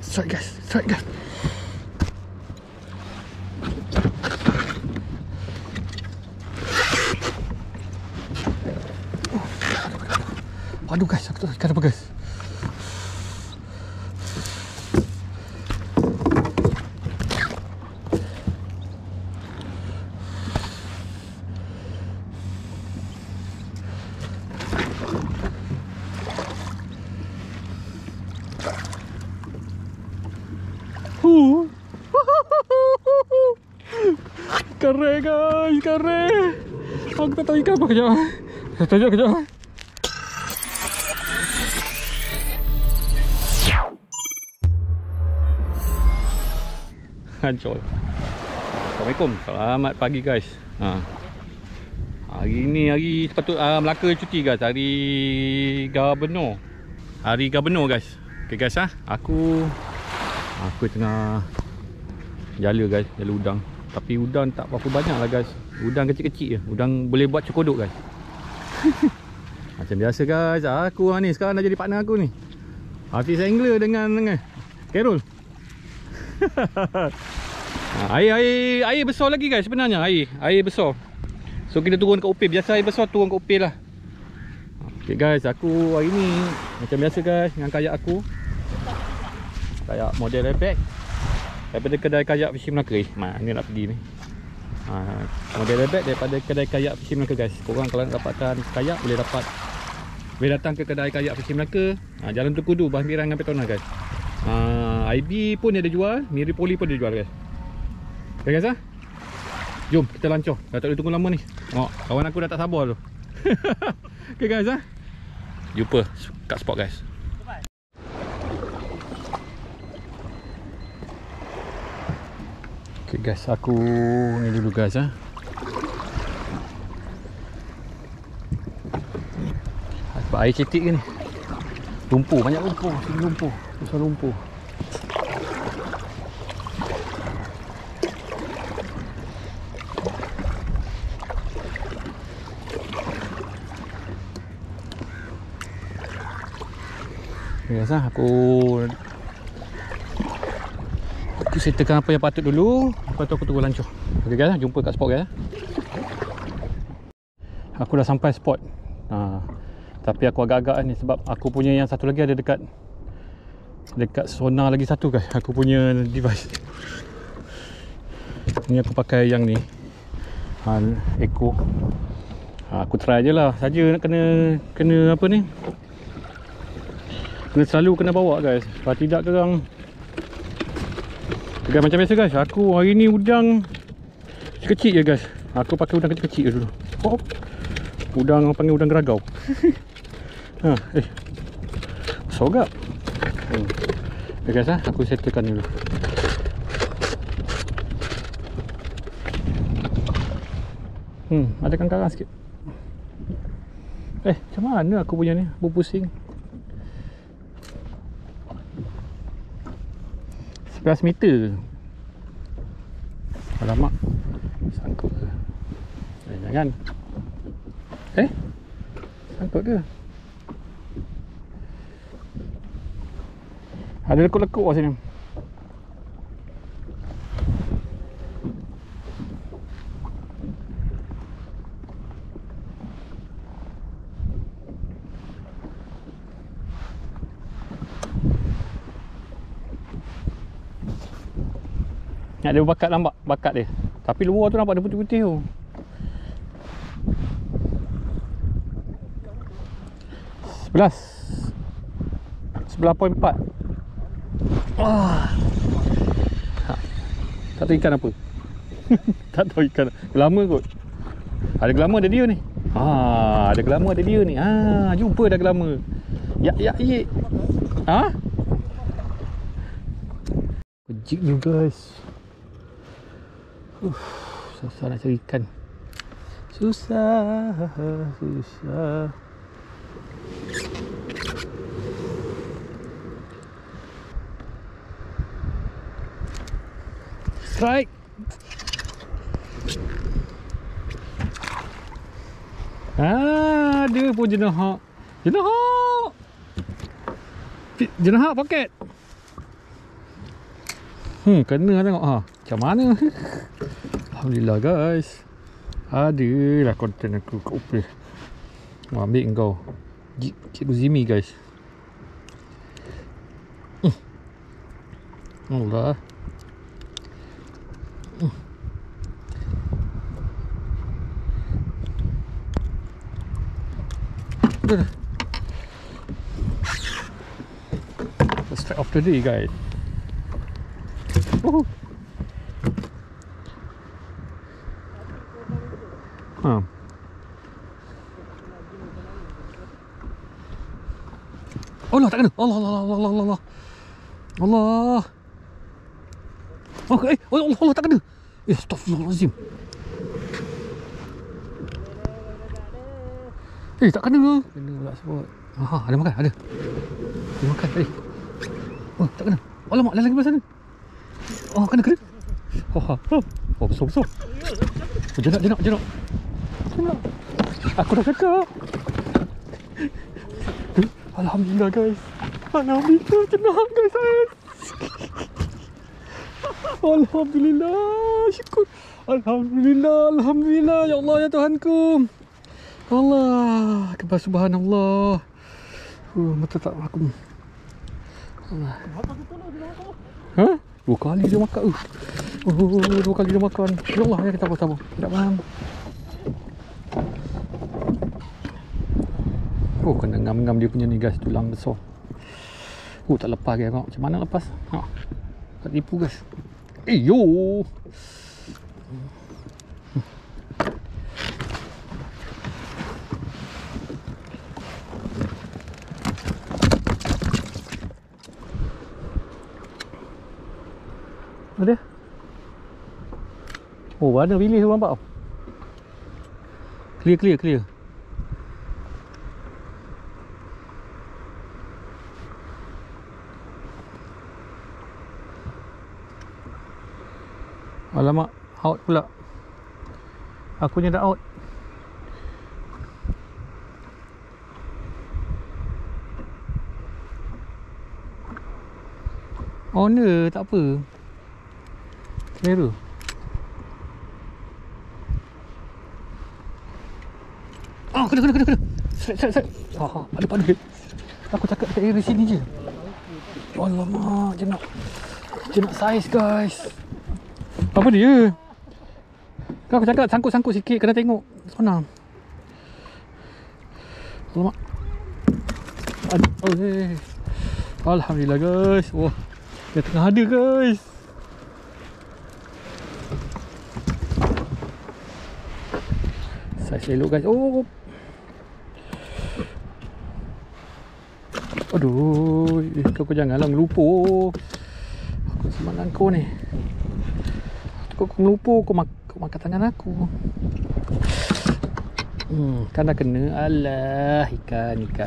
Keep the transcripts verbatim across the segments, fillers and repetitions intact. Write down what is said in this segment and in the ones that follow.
Strike guys, strike guys. Aduh guys, aku tak ikan apa guys. Huh. Keren guys, keren. Aku tak tahu ikan apa. Kejap. Kejap, kejap. Hancur. Assalamualaikum. Selamat pagi guys. Ha. Hari ni hari sepatut uh, Melaka cuti guys. Hari Gabernur. Hari Gabernur guys. Okay guys ah. Ha? Aku Aku tengah jala guys, jala udang. Tapi udang tak berapa banyak lah guys. Udang kecil-kecil je. Udang boleh buat cokodok guys. Macam biasa guys. Aku ni sekarang dah jadi partner aku ni. Hafiz Angler dengan dengan Carol. Air air air besar lagi guys sebenarnya. Air air besar. So kita turun kat upil. Biasa air besar turun kat upil lah. Okay guys, aku hari ni macam biasa guys dengan kayak aku. Kayak model rebek daripada kedai kayak Fishing Melaka. Eh, mak ni nak pergi ni. Ha, model rebek daripada kedai kayak Fishing Melaka guys. Korang kalau nak dapatkan kayak boleh dapat. Boleh datang ke kedai kayak Fishing Melaka. Ha, Jalan Tukudu, Bahmiran dengan Petronas guys. Ha, I B pun dia ada jual, Miripoli pun dia jual guys. Okay guys ah. Jom kita lancor. Dah tak boleh tunggu lama ni. Tengok kawan aku dah tak sabar tu. Okay guys ah. Jumpa kat spot guys. Okay guys, aku ni dulu guys ah. Sebab air cetik ke ni. Lumpur, banyak lumpur, sini lumpur. Besar lumpur. Okay guys ah, aku Aku settlekan apa yang patut dulu. Lepas tu aku tunggu lancur. Ok guys, jumpa kat spot guys. Aku dah sampai spot. ha, Tapi aku agak-agak ni sebab aku punya yang satu lagi ada dekat Dekat sonar lagi satu guys. Aku punya device ni aku pakai yang ni, ha, Echo. ha, Aku try je lah saja nak kena Kena apa ni, Kena selalu kena bawa guys. Kalau tidak korang Guys, macam biasa guys, aku hari ni udang kecil je guys. Aku pakai udang kecil-kecil dulu. Oh, udang panggil udang geragau. ha, Eh sogap. hmm. Okay guys ha, aku settlekan dulu. Hmm, ada kangkarang sikit. Eh, macam mana aku punya ni, berpusing. sebelas meter. Alamak, sangkut ke? Eh, jangan. Eh, sangkut ke? Ada lekuk-lekuk kat sini. Nak dia bakat lambat bakat dia. Tapi luar tu nampak ada putih-putih tu. Sebelas Sebelas poin empat. Ah. Tak tahu ikan apa. Tak tahu ikan. Gelama kot. Ada gelama ada dia ni. Ah, ada gelama ada dia ni. Ah, jumpa dah gelama. Ya ya ye. Ha? Kejik ni guys. Uh, susah nak cari ikan. Susah, susah. Strike. Ah, ada pun jenahak. Jenahak. Jenahak poket. Hmm, kena tengok ha. Macam mana? Alhamdulillah guys. Adalah konten aku kat Upih. Mau ambil kau. Cikgu Zimi guys. Hmm. Allah. Hmm. Dah. First strike of the day guys. Woohoo. Ha. Allah tak kena. Allah Allah Allah Allah Allah. Allah. Oh, eh, Allah Allah tak kena. Eh, astagfirullahalazim. Eh, tak kena ke? Kena pula sebut. Ha, ada makan, ada. Ada makan tadi. Oh, tak kena. Alamak, lain lagi belah sana. Oh, kena kena. Oh, ha. Oh, besar besar. Jenak jenak jenak. Jenak. Aku dah cakap. Alhamdulillah guys. Alhamdulillah jenak guys. Alhamdulillah, syukur. Alhamdulillah, alhamdulillah ya Allah ya Tuhanku. Allah, kebal subhanallah. Uh, mata tak aku. Allah. Ha? Dua kali dia makan. Uh. Oh, dua kali dia makan. Ya Allah, ya kita apa-apa. Tak faham. Oh, kena ngam-ngam dia punya ni guys, tulang besar. Oh, tak lepas dia tengok. Macam mana lepas? Ha. Tak tipu guys. Eh, yo. Ada? Oh, warna bilis tu nampak. Clear, clear, clear. Alamak, out pula. Akunya dah out. Owner, tak apa. Clear tu. Oh, kena, kena, kena, kena. Set, set, set. Ha, ha, ada pada. Aku cakap dekat area sini je. Alamak, jenak. Jenak saiz guys. Apa dia? Kan aku cakap sangkut-sangkut sikit, kena tengok sana. Alamak. Aduh, oh, hey. Alhamdulillah guys. Wah, dia tengah ada guys. Saiz elok guys. Oh. Aduh, kau, kau janganlah ngelupa. Aku semangat kau ni. Kau ngelupa, kau, mak kau makan tangan aku. Hmm, kan dah kena. Alah, ikan, ikan.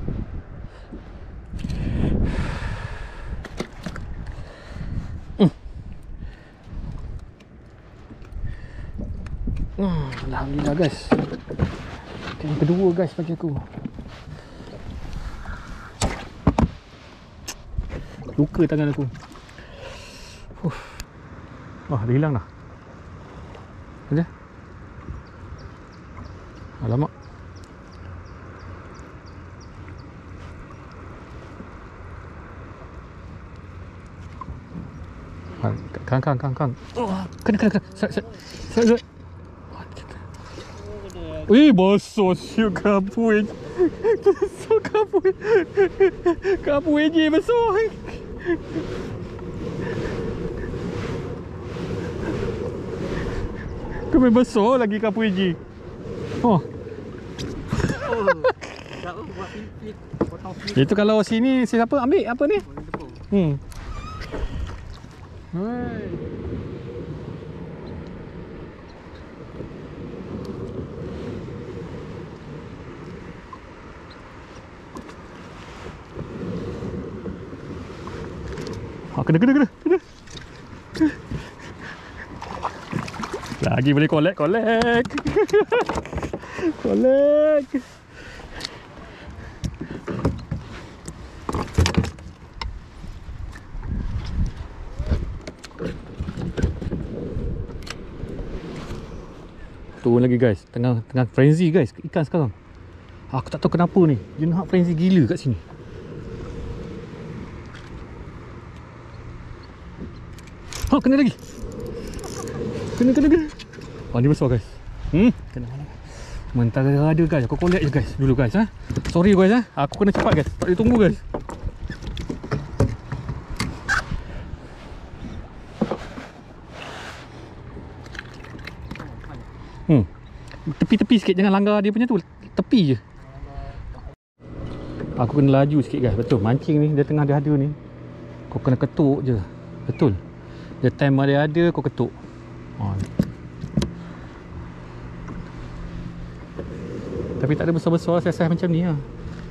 Hmm. Hmm, alhamdulillah guys. Ikan yang kedua guys bagi aku. Luka tangan aku. Huh. Wah, dah hilang dah. Ada? Alamak. Kang, kang, kang, kang. Oh, kena, kena, kena. Set, set. Set, set. Wih, bosok siuk kapui. Bosok kapui. Kapui je bosok. Kau main besar lagi kapui je. Oh. Itu kalau sini siapa ambil apa ni? Hmm. Hai. Ha, kena, kena, kena, kena. Lagi boleh collect, collect. Collect. turun lagi guys. Tengah tengah frenzy guys ikan sekarang. Aku tak tahu kenapa ni. Dia nak frenzy gila kat sini. Ha, kena lagi. Kena kena kena. Oh, ni besar guys. Hmm, kena. Mentara ada guys. Aku collect je guys dulu guys ha. Sorry guys ha. Aku kena cepat guys. Tak boleh tunggu guys. Hmm. Tepi-tepi sikit, jangan langgar dia punya tu. Tepi je. Aku kena laju sikit guys. Betul, mancing ni dia tengah dia ada ni. Kau kena ketuk je. Betul. Dia time dia ada kau ketuk. Oh. Tapi tak ada besar-besar saiz macam ni lah.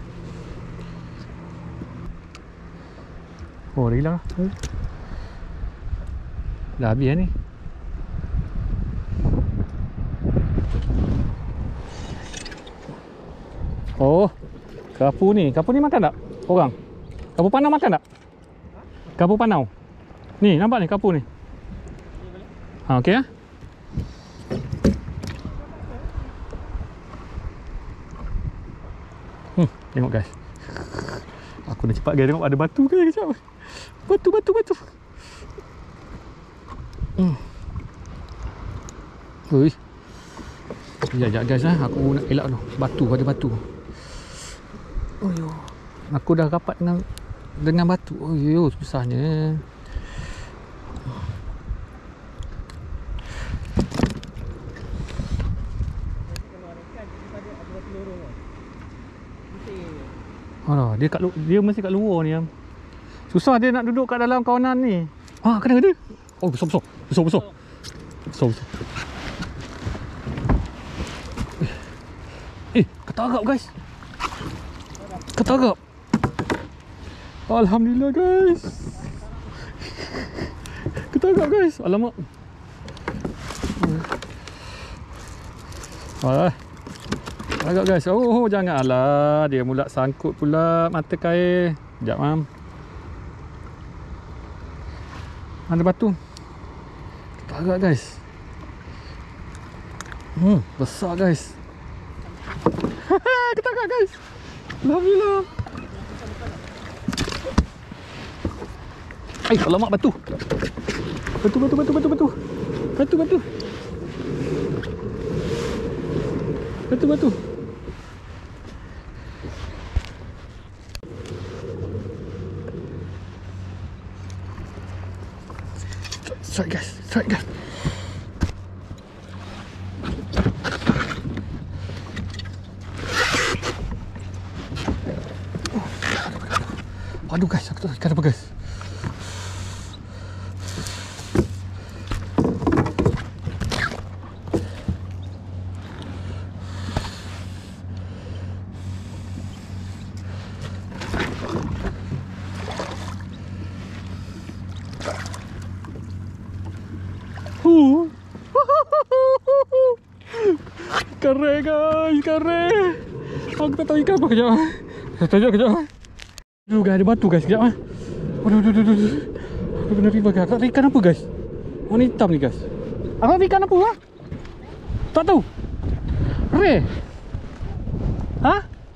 Oh, dah hilang lah. Dah habis lah ni. Oh, kapu ni. Kapu ni makan tak orang? Kapu panau makan tak? Kapu panau. Ni, nampak ni kapu ni. Ha, okey ah. Hmm, tengok guys. Aku nak cepat guys, tengok ada batu ke kejap. Batu, batu, batu. Hmm. Ui. Sekejap guys lah, aku nak elak tu. Batu, ada batu. Oh yo, aku dah rapat dengan dengan batu. Oh yo, susahnya. Alah, dia kat dia mesti kat luar ni. Susah dia nak duduk kat dalam kawanan ni. Ah, kena ada. Oh, besar besar. Besar besar. Besar besar. Eh, ketarap guys. Ketarap. Alhamdulillah guys. Ketarap guys. Alamak. Ah. Agak guys. Oh, oh janganlah dia mula sangkut pula mata kail. Sekejap mam. Ada batu. Ketarap guys. Hmm, besar guys. Ketarap guys. Alhamdulillah. Ai, alamak batu. Batu batu batu batu batu. Batu batu. Batu batu. Strike guys, strike guys. Aduh guys, aku tak tahu ikan apa guys. Huh. Kare guys, kare. Aku tak tahu ikan apa kejap. Kejap kejap. Aduh guys, ada batu guys, sekejap ah. Aduh, aduh, aduh, aduh. Aku kena riba guys. Tak ikan apa guys? Warna hitam ni guys. Apa ikan apa ah? Tak tahu. Re. Ha?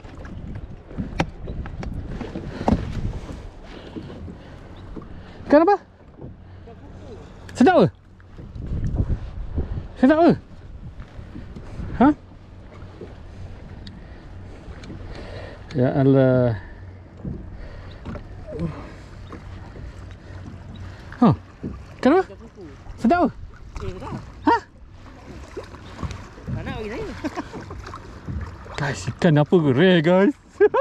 Ikan apa? Sedap ke? Sedap ke? Ha? Ya Allah. Ha? Kenapa? Sedap ke? Eh, sedap. Ha? Tak nak bagi saya. Guys, ikan apa ke? Rare guys.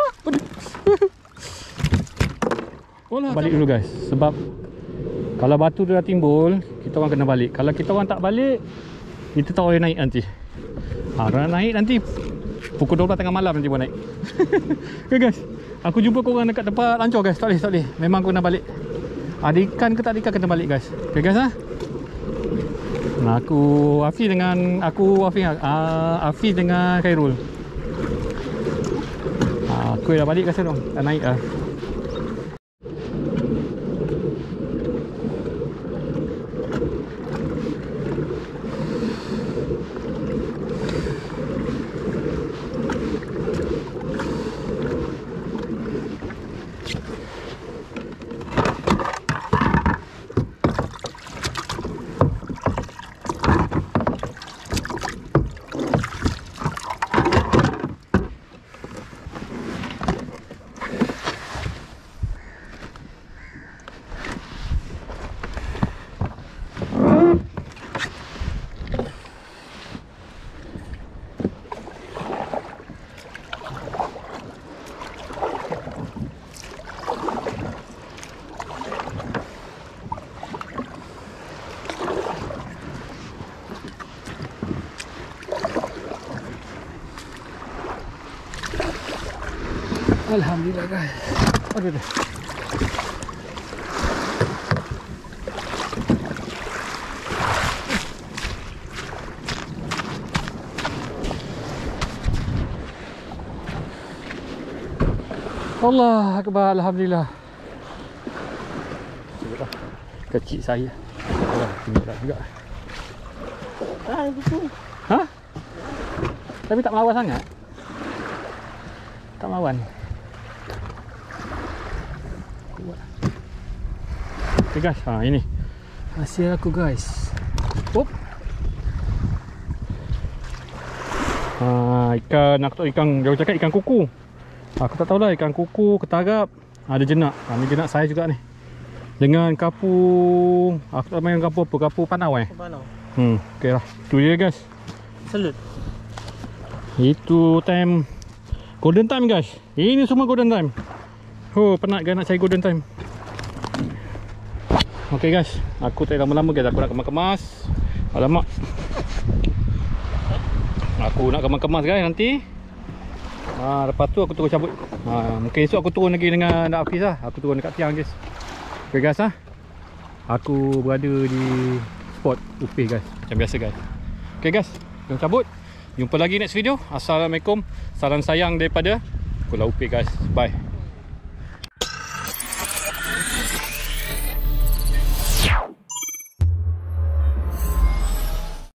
Balik dulu guys. Sebab kalau batu tu dah timbul, kita orang kena balik. Kalau kita orang tak balik, kita tak boleh naik nanti. Ha, orang naik nanti pukul dua belas tengah malam nanti boleh naik. Okay guys, aku jumpa korang dekat tempat lancor guys. Tak boleh, tak boleh. Memang aku kena balik. Ada ikan ke tak ada ikan kena balik guys. Okay guys ha. Nah, aku Hafiz dengan aku Hafiz uh, Hafiz dengan Khairul. Ha, aku dah balik kat sana. Dah naik dah. Alhamdulillah guys. Aduh dah. Allah Akbar, alhamdulillah. Cukuplah. Kecil saya. Allah, tinggal juga. Ah, betul. Ha? Tapi tak melawan sangat. Tak melawan. Okay guys, ha ini hasil aku guys. Hop. Ha, ikan, aku tahu ikan, dia cakap ikan kuku. Aku tak tahulah ikan kuku, ketarap, ada jenak. Ha, ni jenak saya juga ni. Dengan kapu, aku tak main kapu apa, kapu panau eh. Panau. Hmm, okey lah. Tu dia guys. Salut. Itu time golden time guys. Ini semua golden time. Oh, penat kan nak cari golden time. Okey guys, aku tak lama-lama guys, aku nak kemas-kemas. Alamak. Aku nak kemas-kemas guys nanti. Ha, lepas tu aku turun cabut. Ha, mungkin esok aku turun lagi dengan Dak Hafiz lah. Aku turun dekat tiang guys. Okey guys ah. Aku berada di spot Upih guys, macam biasa guys. Okey guys, jom cabut. Jumpa lagi next video. Assalamualaikum. Salam sayang daripada Pulau Upih guys. Bye.